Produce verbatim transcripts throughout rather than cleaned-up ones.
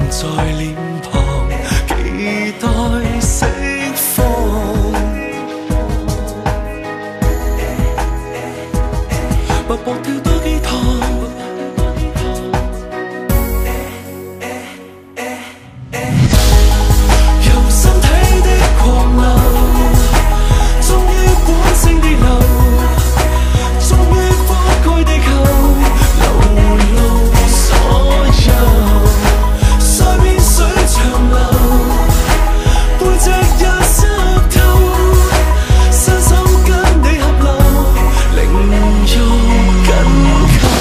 在臉龐，期待釋放。脈搏跳多幾趟，由身體的狂流，終於本性地流，終於覆蓋地球，流露所有。水面水長流，背脊也濕透，身心跟你合流，靈肉緊扣。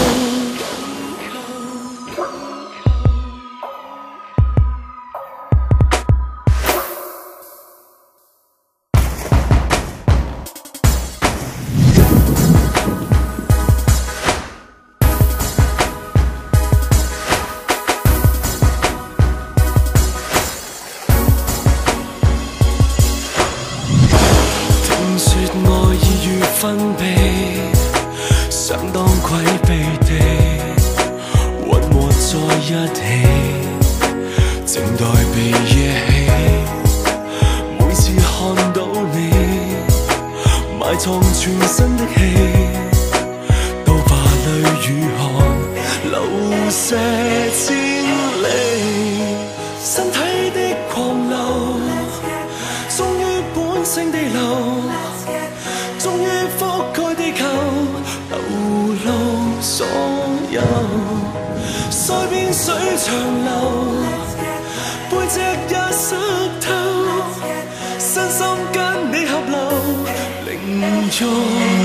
聽說愛意越分泌，相當詭秘地混和在一起，靜待被惹起。每次看到你埋藏全身的氣，都怕淚與汗流瀉千里。身體的狂流，終於本性地流，終於覆蓋地球，流露所有。腮邊水長流，背脊也濕透，身心跟你合流，靈肉